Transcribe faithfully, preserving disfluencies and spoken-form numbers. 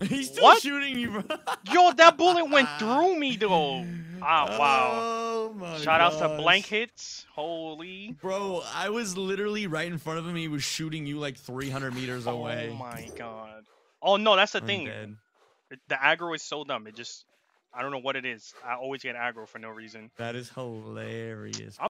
He's still What? shooting you, bro. Yo, that bullet went through me though. Ah, wow. Oh my Shout outs to gosh. blank hits. Holy. Bro, I was literally right in front of him. He was shooting you like three hundred meters away. Oh my god. Oh no, that's the I'm thing. dead. It- The aggro is so dumb. It just, I don't know what it is. I always get aggro for no reason. That is hilarious.